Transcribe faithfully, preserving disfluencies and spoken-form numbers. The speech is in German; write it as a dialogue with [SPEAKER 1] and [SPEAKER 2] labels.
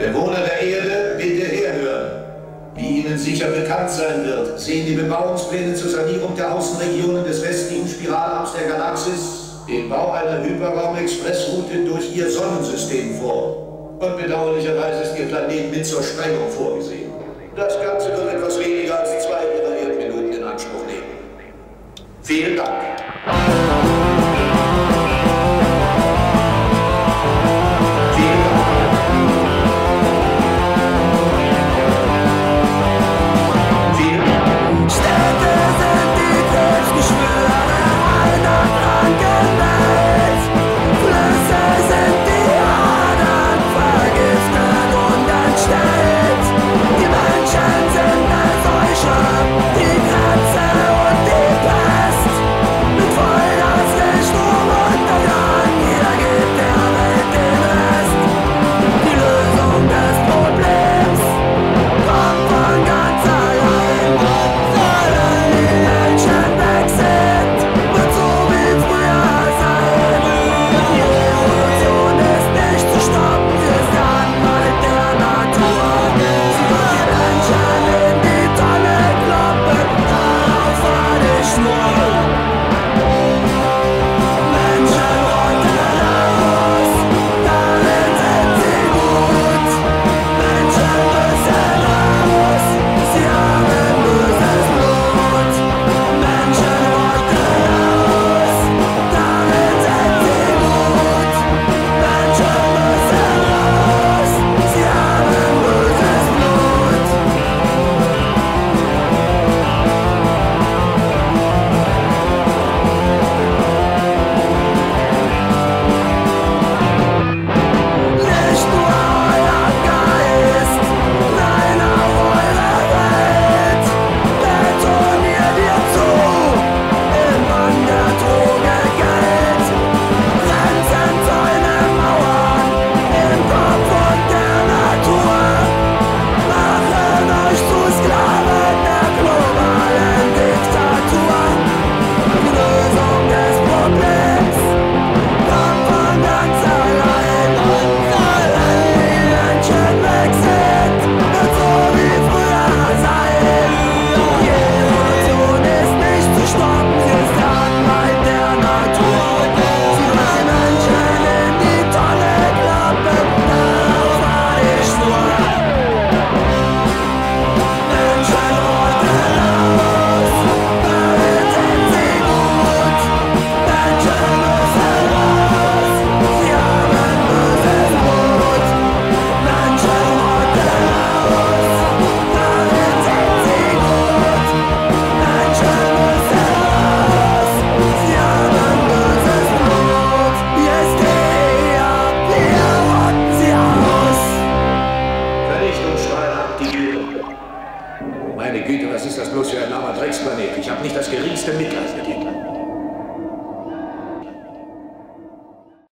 [SPEAKER 1] Bewohner der Erde, bitte herhören. Wie Ihnen sicher bekannt sein wird, sehen die Bebauungspläne zur Sanierung der Außenregionen des westlichen Spiralarms der Galaxis den Bau einer Hyperraum-Expressroute durch Ihr Sonnensystem vor. Und bedauerlicherweise ist Ihr Planet mit zur Sprengung vorgesehen. Das Ganze wird etwas weniger als zwei Ihrer Erdminuten in Anspruch nehmen. Vielen Dank.
[SPEAKER 2] Meine Güte, was ist das bloß für ein armer Drecksplanet? Ich habe nicht das geringste Mitleid mit ihm.